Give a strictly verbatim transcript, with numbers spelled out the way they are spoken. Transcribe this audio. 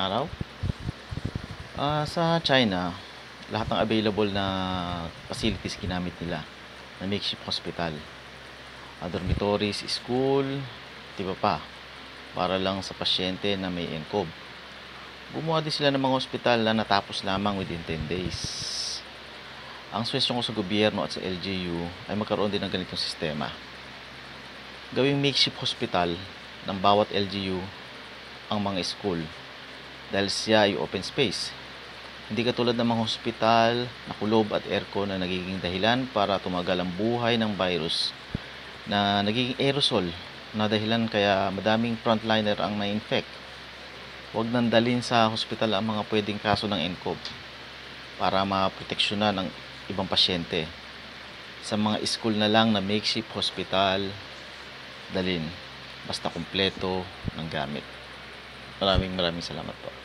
araw. Ah, sa China, lahat ng available na facilities ginamit nila na makeshift hospital. Ah, dormitories, school, di ba pa, para lang sa pasyente na may ncov. Gumawa din sila ng mga hospital na natapos lamang within ten days. Ang suwestyon ko sa gobyerno at sa L G U ay magkaroon din ng ganitong sistema. Gawing makeshift hospital ng bawat L G U ang mga school dahil siya ay open space. Hindi katulad ng mga hospital na kulob at aircon na nagiging dahilan para tumagal ang buhay ng virus na nagiging aerosol na dahilan kaya madaming frontliner ang na-infect. Huwag nang dalhin sa hospital ang mga pwedeng kaso ng ncov para maproteksyonan ang ibang pasyente. Sa mga school na lang na makeshift hospital dalhin basta kumpleto ng gamit. Maraming maraming salamat po.